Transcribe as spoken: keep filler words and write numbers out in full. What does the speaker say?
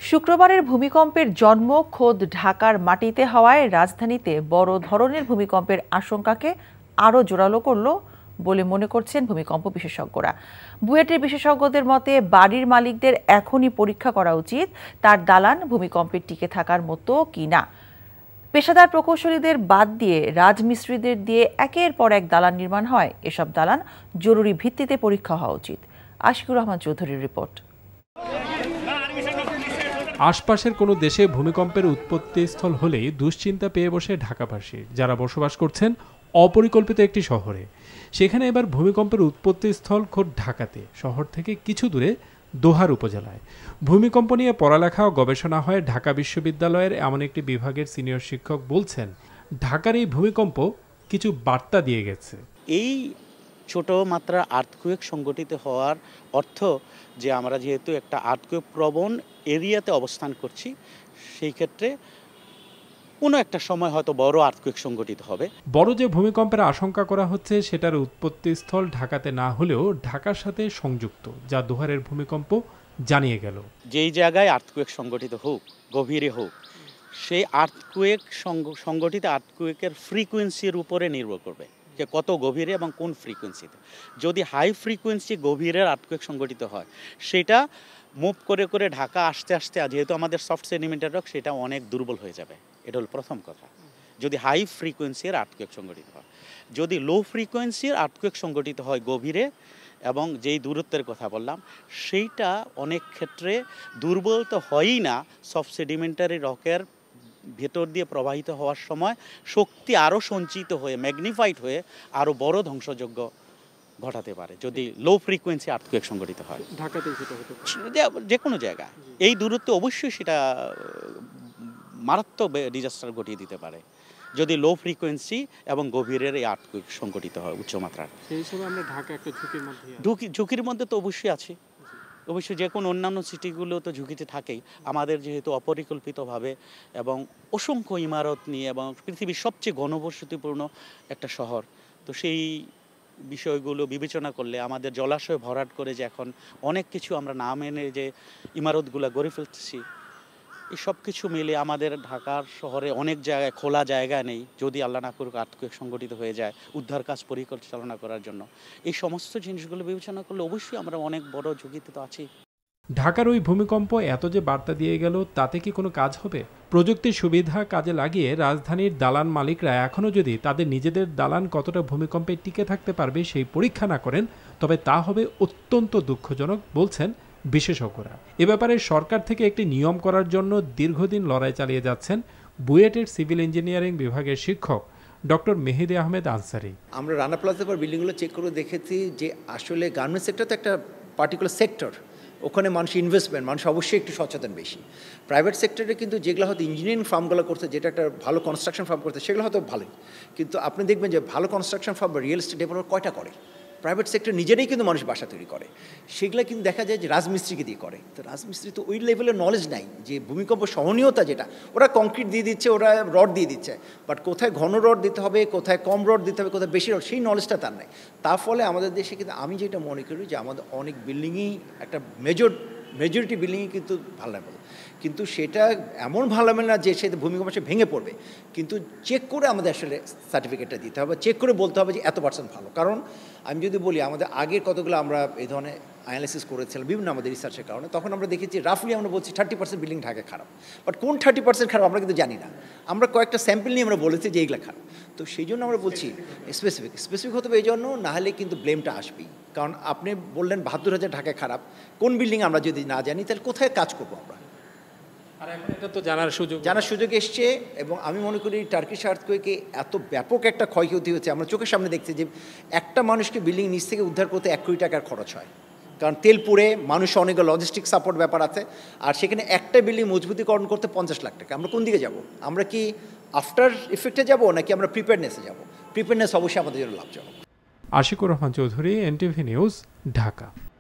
শুক্রবারের ভূমিকম্পের জন্ম খোদ ঢাকার মাটিতে হওয়ায় রাজধানীতে বড় ধরনের ভূমিকম্পের আশঙ্কাকে আরও জোরালো করল বলে মনে করছেন ভূমিকম্প বিশেষজ্ঞরা। বুয়েটের বিশেষজ্ঞদের মতে বাড়ির মালিকদের এখনই পরীক্ষা করা উচিত তার দালান ভূমিকম্পে টিকে থাকার মতো কিনা। পেশাদার প্রকৌশলীদের বাদ দিয়ে রাজমিস্ত্রিদের দিয়ে একের পর এক দালান নির্মাণ হয়। এসব দালান জরুরি ভিত্তিতে পরীক্ষা হওয়া উচিত। আশিকুর রহমান চৌধুরীর রিপোর্ট। আশপাশের কোনো দেশে ভূমিকম্পের উৎপত্তিস্থল হলেই দুশ্চিন্তা পেয়ে বসে ঢাকাবাসী, যারা বসবাস করছেন অপরিকল্পিত একটি শহরে। সেখানে এবার ভূমিকম্পের উৎপত্তিস্থল খোদ ঢাকাতে, শহর থেকে কিছু দূরে দোহার উপজেলায়। ভূমিকম্প নিয়ে পড়ালেখা ও গবেষণা হয় ঢাকা বিশ্ববিদ্যালয়ের এমন একটি বিভাগের সিনিয়র শিক্ষক বলছেন, ঢাকার এই ভূমিকম্প কিছু বার্তা দিয়ে গেছে। এই ছোট মাত্রার আর্থকুয়েক সংগঠিত হওয়ার অর্থ যে আমরা যেহেতু একটা আর্থকুয়েক প্রবণ এরিয়াতে অবস্থান করছি, সেই ক্ষেত্রে কোনো একটা সময় হয়তো বড় আর্থকুয়েক সংগঠিত হবে। বড় যে ভূমিকম্পের আশঙ্কা করা হচ্ছে সেটার উৎপত্তিস্থল ঢাকাতে না হলেও ঢাকার সাথে সংযুক্ত, যা দোহারের ভূমিকম্প জানিয়ে গেল। যেই জায়গায় আর্থকুয়েক সংগঠিত হোক, গভীরে হোক, সেই আর্থকুয়েক সংগঠিত আর্থকুয়েকের ফ্রিকোয়েন্সির উপরে নির্ভর করবে যে কত গভীরে এবং কোন ফ্রিকোয়েন্সিতে। যদি হাই ফ্রিকোয়েন্সি গভীরের আর্থকুয়েক সংগঠিত হয়, সেটা মুভ করে করে ঢাকা আসতে আসতে যেহেতু আমাদের সফট সেডিমেন্টার রক, সেটা অনেক দুর্বল হয়ে যাবে। এটা হল প্রথম কথা, যদি হাই ফ্রিকোয়েন্সির আর্থকুয়েক সংগঠিত হয়। যদি লো ফ্রিকোয়েন্সির আর্থকুয়েক সংগঠিত হয় গভীরে এবং যেই দূরত্বের কথা বললাম, সেইটা অনেক ক্ষেত্রে দুর্বল তো হয়ই না, সফট সেডিমেন্টারি রকের ভেতর দিয়ে প্রবাহিত হওয়ার সময় শক্তি আরও সঞ্চিত হয়ে ম্যাগনিফাইড হয়ে আরও বড় ধ্বংসযজ্ঞ ঘটাতে পারে যদি লো ফ্রিকোয়েন্সি আর্থকুয়েক সংগঠিত হয়। ঢাকাতে যে কোনো জায়গায় এই দূরত্বে অবশ্যই সেটা মারাত্মক ডিজাস্টার ঘটিয়ে দিতে পারে যদি লো ফ্রিকোয়েন্সি এবং গভীরের এই আর্থকুয়েক সংগঠিত হয় উচ্চমাত্রার। সেই হিসেবে আমরা ঢাকা একটা ঝুঁকির মধ্যে ঝুঁকি ঝুঁকির মধ্যে তো অবশ্যই আছে। অবশ্যই যে কোনো অন্যান্য সিটিগুলো তো ঝুঁকিতে থাকেই। আমাদের যেহেতু অপরিকল্পিতভাবে এবং অসংখ্য ইমারত নিয়ে এবং পৃথিবীর সবচেয়ে ঘনবসতিপূর্ণ একটা শহর, তো সেই বিষয়গুলো বিবেচনা করলে আমাদের জলাশয় ভরাট করে যে এখন অনেক কিছু আমরা না মেনে যে ইমারতগুলো গড়ে ফেলতেছি, এই সব কিছু মিলে আমাদের ঢাকার শহরে অনেক জায়গায় খোলা জায়গা নেই। যদি আল্লাহ না করুক আর্থকুয়েক সংগঠিত হয়ে যায়, উদ্ধার কাজ পরিচালনা করার জন্য এই সমস্ত জিনিসগুলো বিবেচনা করলে অবশ্যই আমরা অনেক বড় ঝুঁকিতে তো আছি। ঢাকার ওই ভূমিকম্প এত যে বার্তা দিয়ে গেল, তাতে কি কোনো কাজ হবে? প্রযুক্তির সুবিধা কাজে লাগিয়ে রাজধানীর দালান মালিকরা এখনও যদি তাদের নিজেদের দালান কতটা ভূমিকম্পে টিকে থাকতে পারবে সেই পরীক্ষা না করেন, তবে তা হবে অত্যন্ত দুঃখজনক বলছেন বিশেষজ্ঞরা। এ ব্যাপারে সরকার থেকে একটি নিয়ম করার জন্য দীর্ঘদিন লড়াই চালিয়ে যাচ্ছেন বুয়েটের সিভিল ইঞ্জিনিয়ারিং বিভাগের শিক্ষক ডক্টর মেহেদি আহমেদ আনসারি। আমরা রানা প্লাজার পর বিল্ডিংগুলো চেক করে দেখেছি যে আসলে গার্মেন্টস সেক্টর তো একটা পার্টিকুলার সেক্টর, ওখানে মানুষ ইনভেস্টমেন্ট, মানুষ অবশ্যই একটু সচেতন বেশি। প্রাইভেট সেক্টরে কিন্তু যেগুলো হয়তো ইঞ্জিনিয়ারিং ফার্মগুলো করছে, যেটা একটা ভালো কনস্ট্রাকশন ফার্ম করছে, সেগুলো হয়তো ভালোই, কিন্তু আপনি দেখবেন যে ভালো কনস্ট্রাকশন ফার্ম বা রিয়েল এস্টেট ডেভেলপার কয়টা করে? প্রাইভেট সেক্টর নিজেরাই কিন্তু মানুষ বাসা তৈরি করে, সেগুলো কিন্তু দেখা যায় যে রাজমিস্ত্রিকে দিয়ে করে। তো রাজমিস্ত্রি তো ওই লেভেলের নলেজ নাই যে ভূমিকম্প সহনীয়তা, যেটা ওরা কংক্রিট দিয়ে দিচ্ছে, ওরা রড দিয়ে দিচ্ছে, বাট কোথায় ঘন রড দিতে হবে, কোথায় কম রড দিতে হবে, কোথায় বেশি রড, সেই নলেজটা তার নাই। তার ফলে আমাদের দেশে কিন্তু আমি যেটা মনে করি যে আমাদের অনেক বিল্ডিংই একটা মেজর মেজরিটি বিল্ডিংই কিন্তু ভালনারেবল, কিন্তু সেটা এমন ভালনারেবল না যে সে ভূমিকম্প সে ভেঙে পড়বে, কিন্তু চেক করে আমাদের আসলে সার্টিফিকেটটা দিতে হবে, চেক করে বলতে হবে যে এত পার্সেন্ট ভালো। কারণ আমি যদি বলি আমাদের আগের কতগুলো আমরা এই ধরনের অ্যানালিসিস করেছিলাম বিভিন্ন আমাদের রিসার্চের কারণে, তখন আমরা দেখেছি রাফলি আমরা বলছি থার্টি পার্সেন্ট বিল্ডিং ঢাকা খারাপ, বাট কোন থার্টি পার্সেন্ট খারাপ আমরা কিন্তু জানি না। আমরা কয়েকটা স্যাম্পল নিয়ে আমরা বলেছি যে এইগুলো খারাপ, তো সেই জন্য আমরা বলছি স্পেসিফিক স্পেসিফিক হতে হবে এই জন্য, না হলে কিন্তু ব্লেমটা আসবেই। কারণ আপনি বললেন বাহাত্তর হাজার ঢাকায় খারাপ, কোন বিল্ডিং আমরা যদি না জানি তাহলে কোথায় কাজ করবো আমরা? আর এখন এটা তো জানার সুযোগ জানার সুযোগ এসছে, এবং আমি মনে করি টার্কিশ আর্থকুয়েকে এত ব্যাপক একটা ক্ষয়ক্ষতি হচ্ছে, আমরা চোখের সামনে দেখছি যে একটা মানুষকে বিল্ডিং নিচ থেকে উদ্ধার করতে এক কোটি টাকার খরচ হয়, কারণ তেল পুড়ে মানুষ অনেক লজিস্টিক সাপোর্ট ব্যাপার আছে, আর সেখানে একটা বিল্ডিং মজবুতিকরণ করতে পঞ্চাশ লাখ টাকা। আমরা কোন দিকে যাব? আমরা কি আফটার ইফেক্টে যাব নাকি আমরা প্রিপেয়ারনেসে যাব? প্রিপেয়ারনেস অবশ্যই আমাদের জন্য লাভজনক। Ashikur Rahman Chowdhury, NTV news, Dhaka.